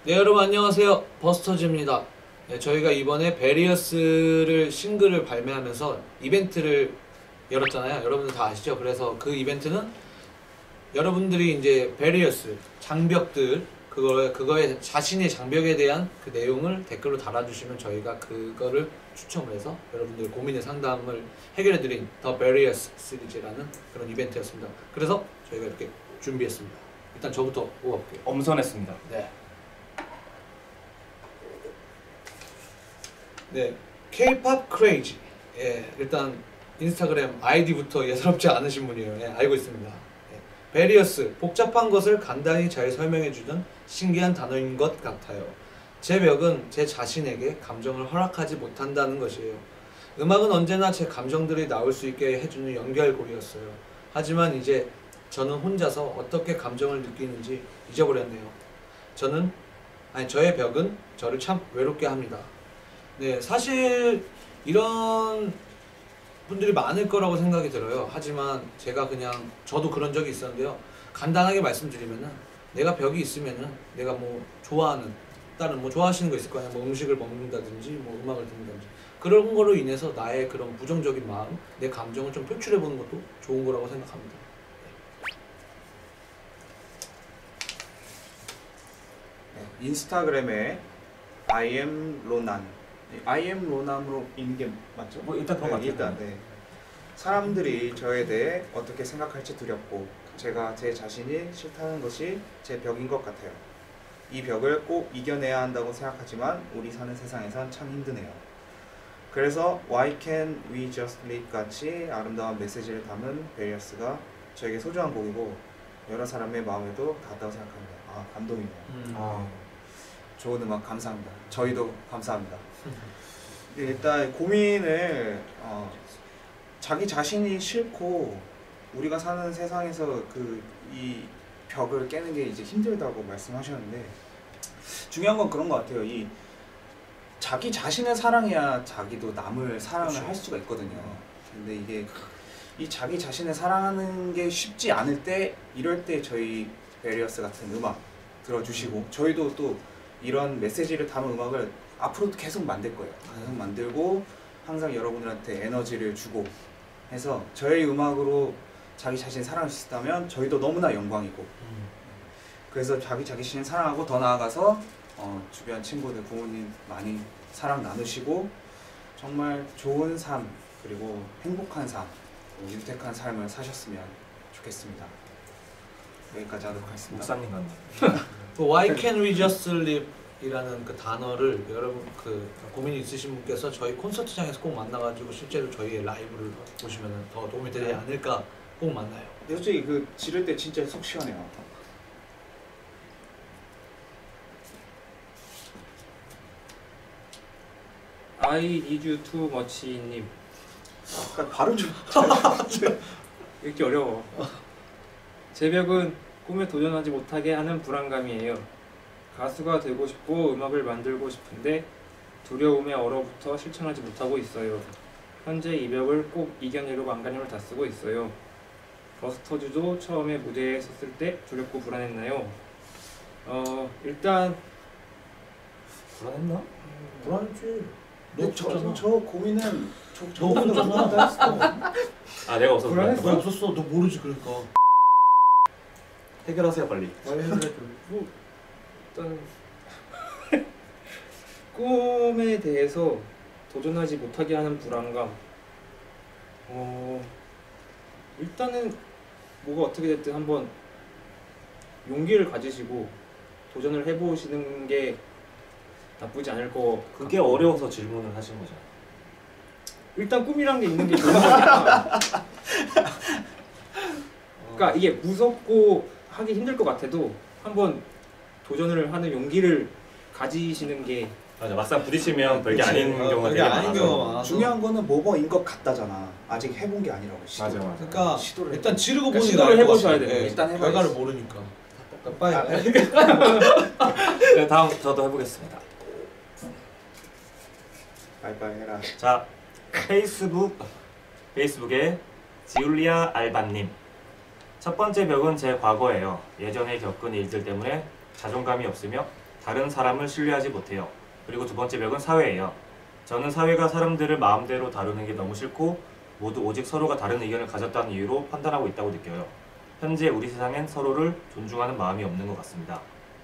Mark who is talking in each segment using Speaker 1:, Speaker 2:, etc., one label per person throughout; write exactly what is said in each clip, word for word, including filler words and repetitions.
Speaker 1: 네, 여러분 안녕하세요. 버스터즈입니다. 네, 저희가 이번에 베리어스를 싱글을 발매하면서 이벤트를 열었잖아요. 여러분들 다 아시죠? 그래서 그 이벤트는 여러분들이 이제 베리어스 장벽들 그거 그거에 자신의 장벽에 대한 그 내용을 댓글로 달아주시면 저희가 그거를 추첨을 해서 여러분들 고민의 상담을 해결해드린 더 베리어스 시리즈라는 그런 이벤트였습니다. 그래서 저희가 이렇게 준비했습니다. 일단 저부터 뽑아볼게요.
Speaker 2: 엄선했습니다.
Speaker 1: 네. 네, K-팝 크레이지. 예, 일단 인스타그램 아이디부터 예사롭지 않으신 분이에요. 예, 알고 있습니다. 예. 베리어스, 복잡한 것을 간단히 잘 설명해주는 신기한 단어인 것 같아요. 제 벽은 제 자신에게 감정을 허락하지 못한다는 것이에요. 음악은 언제나 제 감정들이 나올 수 있게 해주는 연결고리였어요. 하지만 이제 저는 혼자서 어떻게 감정을 느끼는지 잊어버렸네요. 저는, 아니 저의 벽은 저를 참 외롭게 합니다. 네, 사실 이런 분들이 많을 거라고 생각이 들어요. 하지만 제가 그냥 저도 그런 적이 있었는데요. 간단하게 말씀드리면은 내가 벽이 있으면은 내가 뭐 좋아하는 다른 뭐 좋아하시는 거 있을 거 아니야. 뭐 음식을 먹는다든지 뭐 음악을 듣는다든지 그런 거로 인해서 나의 그런 부정적인 마음, 내 감정을 좀 표출해 보는 것도 좋은 거라고 생각합니다.
Speaker 3: 네, 인스타그램에 I am 로난 I am 로난으로 있는 게 맞죠?
Speaker 2: 뭐 일단 그런 것
Speaker 3: 네,
Speaker 2: 같아요.
Speaker 3: 일단 네. 사람들이 저에 대해 어떻게 생각할지 두렵고 제가 제 자신이 싫다는 것이 제 벽인 것 같아요. 이 벽을 꼭 이겨내야 한다고 생각하지만 우리 사는 세상에선 참 힘드네요. 그래서 Why Can't We Just Live 같이 아름다운 메시지를 담은 베리어스가 저에게 소중한 곡이고 여러 사람의 마음에도 닿았다고 생각합니다. 아, 감동이네요.
Speaker 1: 음.
Speaker 3: 아, 좋은 음악 감사합니다. 저희도 감사합니다. 일단 고민을 어, 자기 자신이 싫고 우리가 사는 세상에서 그 이 벽을 깨는 게 이제 힘들다고 말씀하셨는데 중요한 건 그런 것 같아요. 이 자기 자신을 사랑해야 자기도 남을 사랑을
Speaker 1: 그렇죠.
Speaker 3: 할 수가 있거든요. 근데 이게 이 자기 자신을 사랑하는 게 쉽지 않을 때 이럴 때 저희 베리어스 같은 음악 들어주시고 저희도 또 이런 메시지를 담은 음악을 앞으로도 계속 만들 거예요. 계속 만들고 항상 여러분들한테 에너지를 주고 해서 저희 음악으로 자기 자신을 사랑할 수 있다면 저희도 너무나 영광이고
Speaker 1: 음.
Speaker 3: 그래서 자기 자신을 사랑하고 더 나아가서 어, 주변 친구들, 부모님 많이 사랑 나누시고 정말 좋은 삶 그리고 행복한 삶, 유택한 삶을 사셨으면 좋겠습니다. 여기까지 하도록 하겠습니다.
Speaker 2: 목사님 같네.
Speaker 1: 그 Why Can't We Just Live 이라는 그 단어를 여러분 그 고민이 있으신 분께서 저희 콘서트장에서 꼭 만나가지고 실제로 저희의 라이브를 보시면 더 도움이 되지 않을까. 꼭 만나요.
Speaker 3: 근데 솔직히 그 지를 때 진짜 속 시원해요.
Speaker 4: I need you too much님.
Speaker 3: 그러니까 발음 좀
Speaker 4: 읽기 어려워. 제 벽은 꿈에 도전하지 못하게 하는 불안감이에요. 가수가 되고 싶고 음악을 만들고 싶은데 두려움에 얼어붙어 실천하지 못하고 있어요. 현재 이 벽을 꼭 이겨내려고 안간힘을 다 쓰고 있어요. 버스터즈도 처음에 무대에 섰을 때 두렵고 불안했나요? 어 일단
Speaker 2: 불안했나?
Speaker 1: 불안했지. 너
Speaker 3: 근데 저,
Speaker 1: 없었잖아.
Speaker 3: 저 고민은 저,
Speaker 1: 너
Speaker 3: 저번에
Speaker 1: 없었잖아.
Speaker 3: 만나다 했어.
Speaker 2: 아 내가 없어서
Speaker 4: 불안했어?
Speaker 1: 왜 없었어? 너 모르지 그러니까.
Speaker 2: 해결하세요 빨리.
Speaker 1: 빨리 해결해.
Speaker 4: 뭐 일단 꿈에 대해서 도전하지 못하게 하는 불안감. 어 일단은 뭐가 어떻게 됐든 한번 용기를 가지시고 도전을 해보시는 게 나쁘지 않을 거.
Speaker 2: 그게 어려워서 질문을 하신 거죠.
Speaker 4: 일단 꿈이란 게 있는 게 좋은 거니까. 그러니까 이게 무섭고 하기 힘들 것 같아도 한번 도전을 하는 용기를 가지시는 게.
Speaker 2: 맞아, 막상 부딪히면 별게
Speaker 3: 그치.
Speaker 2: 아닌
Speaker 1: 어,
Speaker 2: 경우가
Speaker 1: 별게
Speaker 2: 되게
Speaker 1: 아닌
Speaker 2: 많아서.
Speaker 1: 경우가 많아.
Speaker 3: 중요한 거는 뭐뭐인 것 같다잖아. 아직 해본 게 아니라고. 시도.
Speaker 2: 맞아, 맞아.
Speaker 1: 그러니까
Speaker 3: 시도를
Speaker 1: 일단 지르고
Speaker 4: 그러니까
Speaker 1: 보니
Speaker 4: 시도를
Speaker 1: 나을 것
Speaker 4: 해보셔야
Speaker 1: 같아.
Speaker 4: 돼요.
Speaker 1: 예,
Speaker 3: 일단 해봐야지.
Speaker 1: 결과를 모르니까. 그러니까 빨리.
Speaker 2: 네, 다음 저도 해보겠습니다.
Speaker 3: 빨리빨리 해라.
Speaker 2: 자, 페이스북 페이스북에 지울리아 알바님. 첫 번째 벽은 제 과거예요. 예전에 겪은 일들 때문에 자존감이 없으며 다른 사람을 신뢰하지 못해요. 그리고 두 번째 벽은 사회예요. 저는 사회가 사람들을 마음대로 다루는 게 너무 싫고 모두 오직 서로가 다른 의견을 가졌다는 이유로 판단하고 있다고 느껴요. 현재 우리 세상엔 서로를 존중하는 마음이 없는 것 같습니다.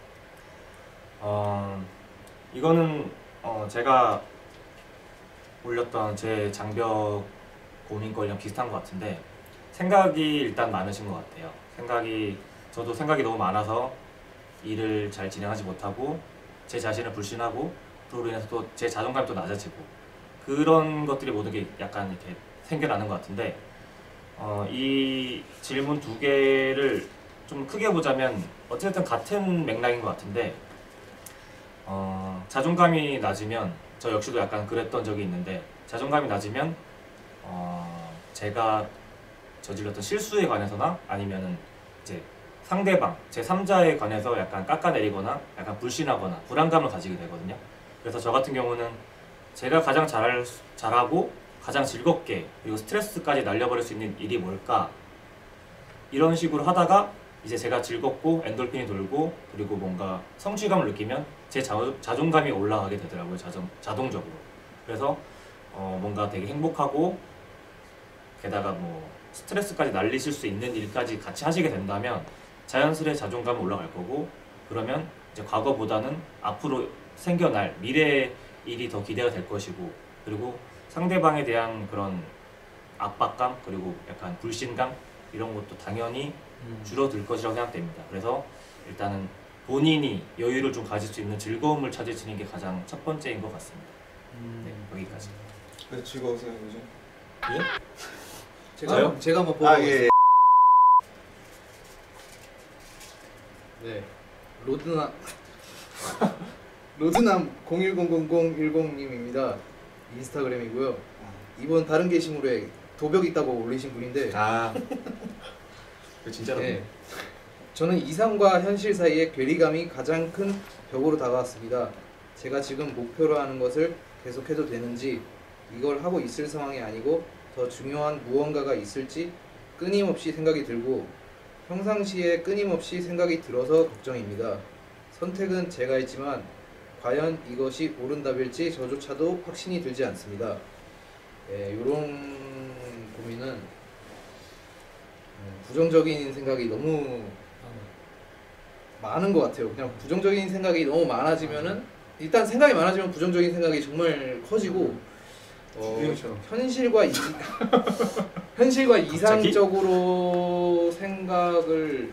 Speaker 2: 어, 이거는 어, 제가 올렸던 제 장벽 고민거리랑 비슷한 것 같은데 생각이 일단 많으신 것 같아요. 생각이 저도 생각이 너무 많아서 일을 잘 진행하지 못하고 제 자신을 불신하고 그로 인해서 또 제 자존감이 또 낮아지고 그런 것들이 모든 게 약간 이렇게 생겨나는 것 같은데 어, 이 질문 두 개를 좀 크게 보자면 어쨌든 같은 맥락인 것 같은데 어, 자존감이 낮으면 저 역시도 약간 그랬던 적이 있는데 자존감이 낮으면 어, 제가 저질렀던 실수에 관해서나 아니면은 이제 상대방, 제삼자에 관해서 약간 깎아내리거나 약간 불신하거나 불안감을 가지게 되거든요. 그래서 저 같은 경우는 제가 가장 잘, 잘하고 가장 즐겁게 그리고 스트레스까지 날려버릴 수 있는 일이 뭘까 이런 식으로 하다가 이제 제가 즐겁고 엔돌핀이 돌고 그리고 뭔가 성취감을 느끼면 제 자, 자존감이 올라가게 되더라고요. 자정, 자동적으로. 그래서 어, 뭔가 되게 행복하고 게다가 뭐 스트레스까지 날리실 수 있는 일까지 같이 하시게 된다면 자연스레 자존감이 올라갈 거고 그러면 이제 과거보다는 앞으로 생겨날 미래의 일이 더 기대가 될 것이고 그리고 상대방에 대한 그런 압박감 그리고 약간 불신감 이런 것도 당연히
Speaker 1: 음.
Speaker 2: 줄어들 것이라고 생각됩니다. 그래서 일단은 본인이 여유를 좀 가질 수 있는 즐거움을 찾으시는 게 가장 첫 번째인 것 같습니다.
Speaker 1: 음.
Speaker 2: 네, 여기까지.
Speaker 3: 왜 즐거우세요 요즘?
Speaker 1: 예? 제가
Speaker 2: 저요?
Speaker 1: 한번- 제가 한번 보고
Speaker 3: 아 예. 예.
Speaker 1: 네. 로드남 로드남 공일공공공일공님입니다. 인스타그램이고요. 이번 다른 게시물에 도벽 있다고 올리신 분인데
Speaker 2: 아, 그 진짜로.
Speaker 1: 네. 저는 이상과 현실 사이의 괴리감이 가장 큰 벽으로 다가왔습니다. 제가 지금 목표로 하는 것을 계속해도 되는지 이걸 하고 있을 상황이 아니고 더 중요한 무언가가 있을지 끊임없이 생각이 들고 평상시에 끊임없이 생각이 들어서 걱정입니다. 선택은 제가 했지만 과연 이것이 옳은 답일지 저조차도 확신이 들지 않습니다. 네, 이런 고민은 음, 부정적인 생각이 너무 많은 것 같아요. 그냥 부정적인 생각이 너무 많아지면은 일단 생각이 많아지면 부정적인 생각이 정말 커지고 어, 현실과 이, 현실과 이상적으로 생각을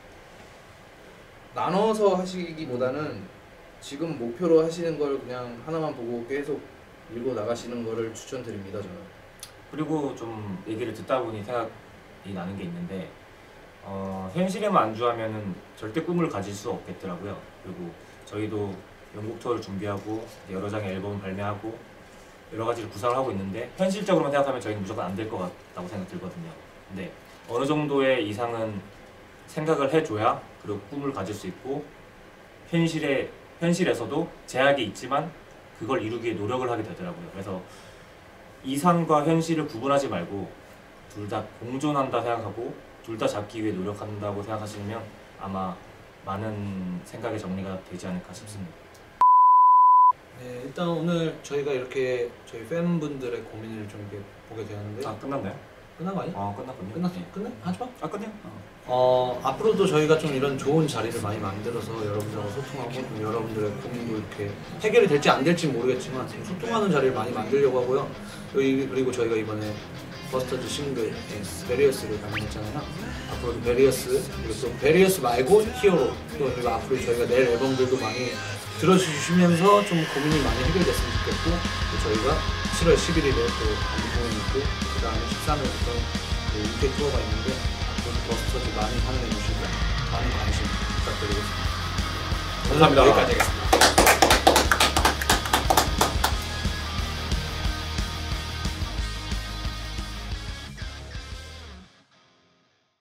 Speaker 1: 나눠서 하시기보다는 지금 목표로 하시는 걸 그냥 하나만 보고 계속 밀고 나가시는 거를 추천드립니다. 저는.
Speaker 2: 그리고 좀 얘기를 듣다 보니 생각이 나는 게 있는데 어, 현실에만 안주하면은 절대 꿈을 가질 수 없겠더라고요. 그리고 저희도 영국 투어를 준비하고 여러 장의 앨범을 발매하고 여러 가지를 구상을 하고 있는데 현실적으로만 생각하면 저희는 무조건 안 될 것 같다고 생각 들거든요. 근데 어느 정도의 이상은 생각을 해줘야 그리고 꿈을 가질 수 있고 현실에 현실에서도 제약이 있지만 그걸 이루기 위해 노력을 하게 되더라고요. 그래서 이상과 현실을 구분하지 말고 둘 다 공존한다 생각하고 둘 다 잡기 위해 노력한다고 생각하시면 아마 많은 생각의 정리가 되지 않을까 싶습니다.
Speaker 1: 네, 일단 오늘 저희가 이렇게 저희 팬분들의 고민을 좀 이렇게 보게 되었는데
Speaker 2: 아, 끝났나요?
Speaker 1: 끝난 거 아니야?
Speaker 2: 아, 끝났군요.
Speaker 1: 끝났어?
Speaker 2: 네.
Speaker 1: 끝내? 하지 마.
Speaker 2: 아, 끝내요?
Speaker 1: 어, 앞으로도 저희가 좀 이런 좋은 자리를 많이 만들어서 여러분들하고 소통하고 좀 여러분들의 고민도 이렇게 해결이 될지 안 될지 모르겠지만 좀 소통하는 자리를 많히 만들려고 하고요. 여기 그리고 저희가 이번에 버스터즈 싱글 베리어스를 발매했잖아요. 앞으로도 베리어스 그리고 또 베리어스 말고 히어로 또 그리고 앞으로 저희가 낼 앨범들도 많이 들어주시면서 좀 고민이 많이 해결됐으면 좋겠고 또 저희가 칠월 십일일에 또 단기 공연이 있고 그 다음에 십삼일부터 그 유케이 투어가 있는데 앞으로 버스터즈 많이 환영해 주시고 많은 관심 부탁드리겠습니다.
Speaker 2: 감사합니다.
Speaker 1: 여기까지 하겠습니다.